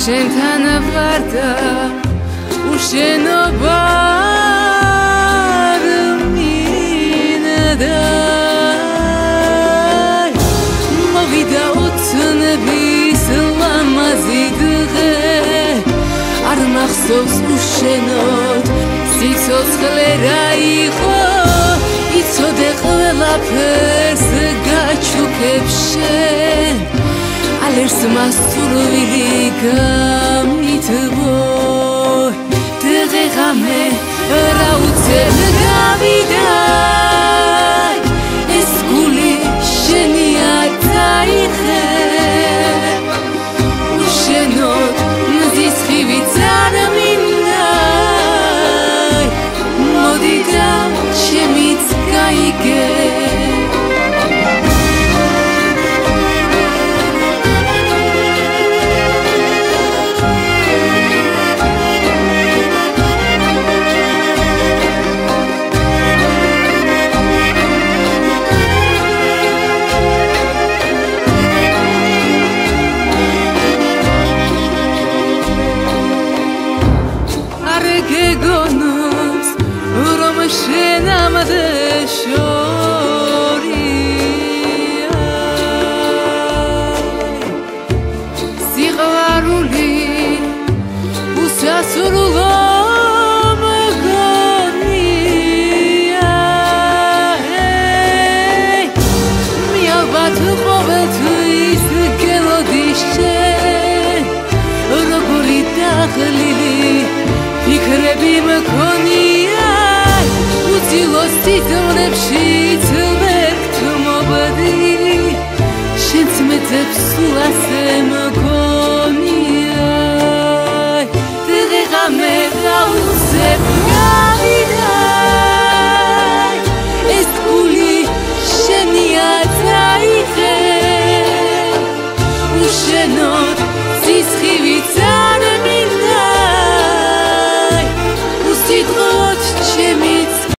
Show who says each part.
Speaker 1: შენთან ვარ და უშენობა არ მინდა მოვიდა ოცნების ლამაზი დღე არ მახსოვს უშენოდ სიცოცხლე რა იყო იცოდე ყველაფერს გაჩუქებ შენ ალერს მასწურვილი გამითბო დღე-ღამე რა უცებ გავიდა ეს გული შენია დაიხე უშენოდ მზის ხივიც არ მინდა მოდი და შემიც გაიგე გეგონოს რომ შენამდე შორია სიყვარული უსასრულო მგონია მე ალბათ ყოველთვის გელოდი შენ როგორი დაღლილი ფიქრები მქონია უძილოს სიზმრებშიც ვერ გთმობდი შენც მეძებს სულ ასე